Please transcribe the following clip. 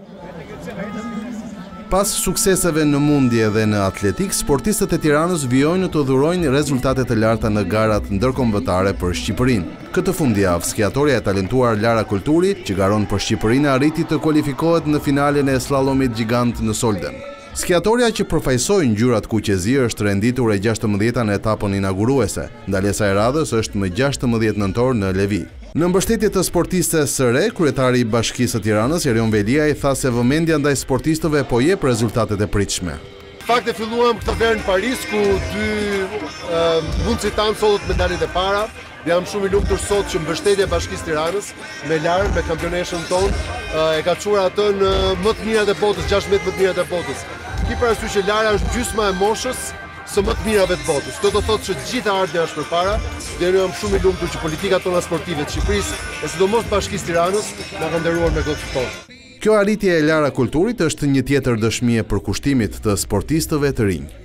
Pas sukseseve në mundje dhe në atletik, sportistët e Tiranës vijojnë të dhurojnë rezultate të larta në garat ndërkombëtare për Shqipërinë. Këtë fundjavë, skiatorja e talentuar Lara Kulturi, që garon për Shqipërinë, arriti të kualifikohet në finalen e slalomit gjigant në Solden. Skiatorja që përfaqësoi ngjyrat kuqezi është renditur e 16-ta në etapën inauguruese. Ndalesa e radhës është më 16 nëntor në Levi. Në mbështetje të sportistes së re, kryetari i Bashkisë së Tiranës, Erion Velia, i tha se vëmendja ndaj sportistëve po jep rezultatet e pritshme. Fakte filluam këtë verë në Paris, ku dy mundësit tanë sollët medalit e para. Jam shumë i lumtur sot që mbështetja e Bashkisë Tiranës me Larën, me kampioneshën tonë, e ka çuar atë në më të mirat e botës, 16 më të mirat e botës. Ki parasysh që Lara është gjysma e moshës së më të mirave të botës. Këtë do thotë që gjitha ardhmja është përpara, dhe ne jam shumë i lumtur që politika tona sportive të Shqipërisë, e sidomos Bashkisë Tiranës, na ka nderuar me këtë ftohtë. Kjo arritje e Lara Kulturit është një tjetër dëshmi e përkushtimit të sportistëve të rinj.